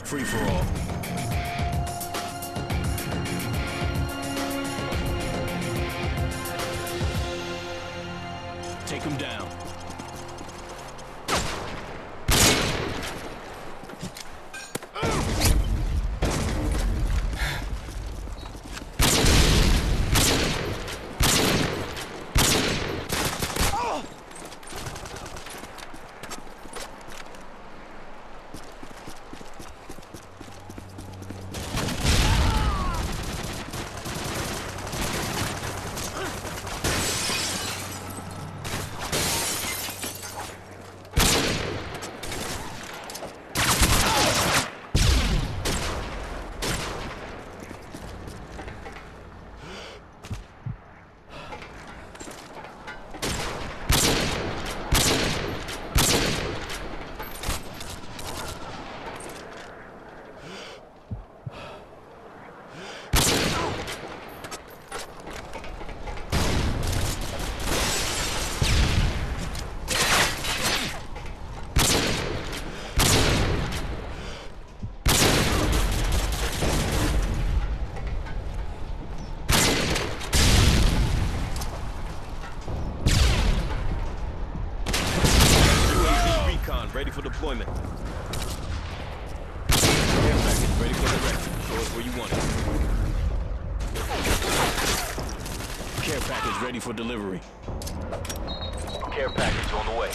Free for all. Take him down. Ready for deployment. Care package ready for direction. Show us where you want it. Care package ready for delivery. Care package on the way.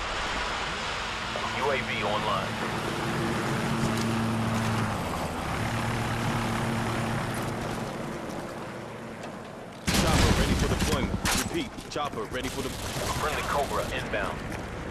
UAV online. Chopper ready for deployment. Repeat. Chopper ready for the Friendly Cobra inbound.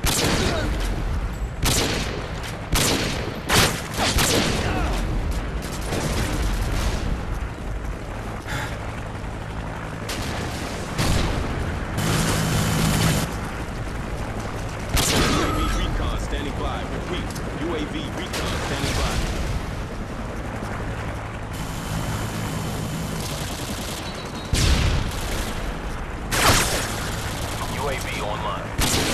UAV recon standing by. Repeat. UAV recon standing by. UAV online.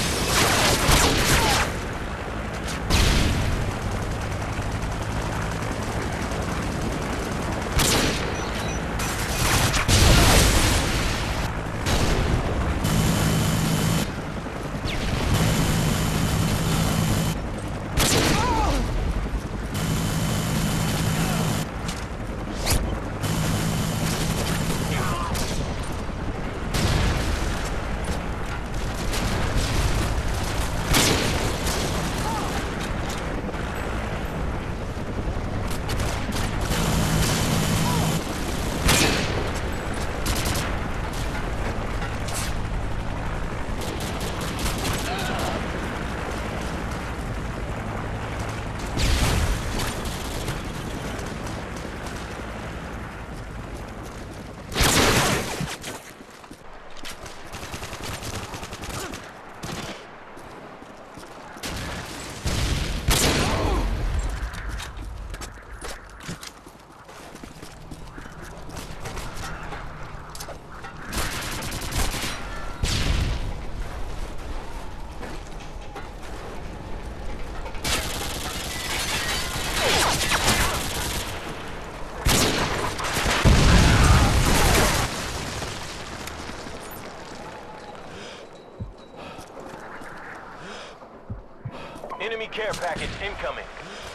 Enemy care package incoming.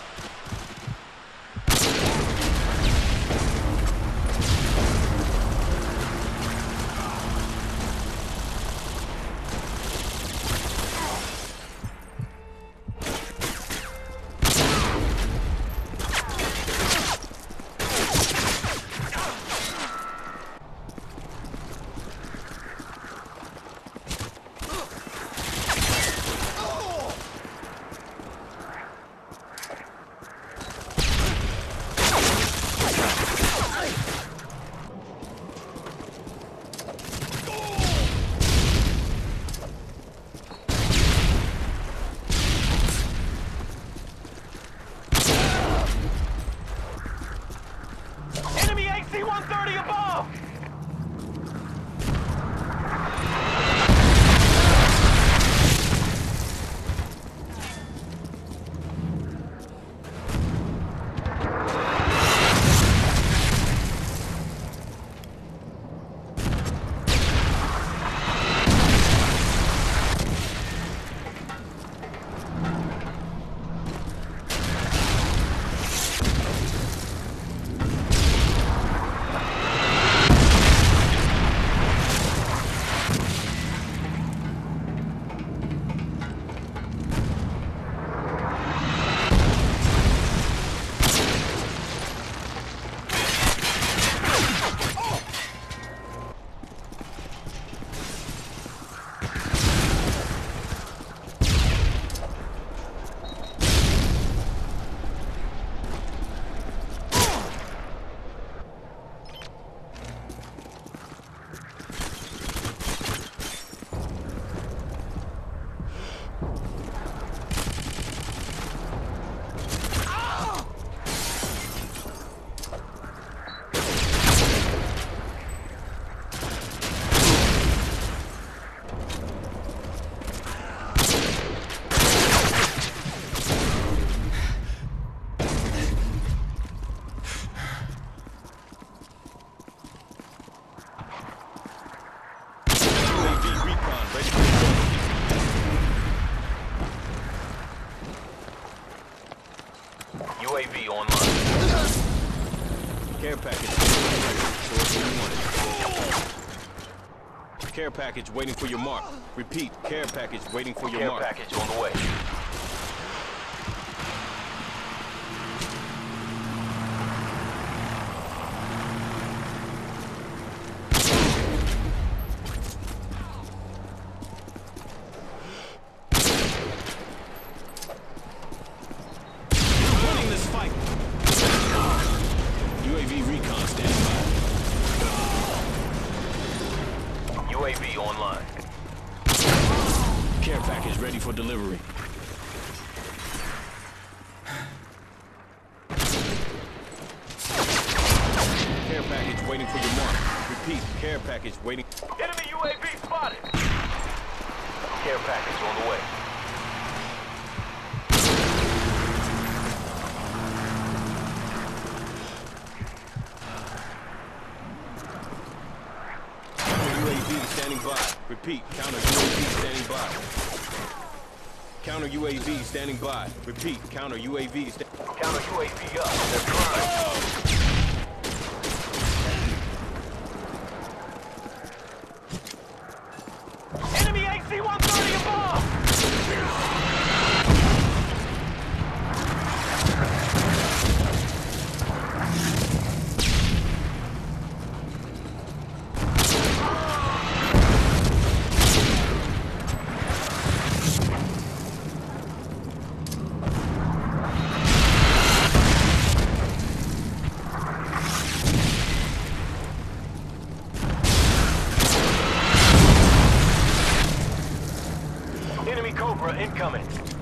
C-130 above! package. Show us what you wanted. Care package waiting for your mark. Repeat, care package waiting for your mark. Care package on the way. Winning this fight. UAV recon standing by. UAV online. Care package ready for delivery. Care package waiting for your mark. Repeat, care package waiting. Enemy UAV spotted. Care package on the way. Counter UAV standing by. Repeat, counter UAV standing by. Counter UAV standing by. Repeat, counter UAV Counter UAV up. They're flying. Enemy AC-130 above! Enemy Cobra incoming.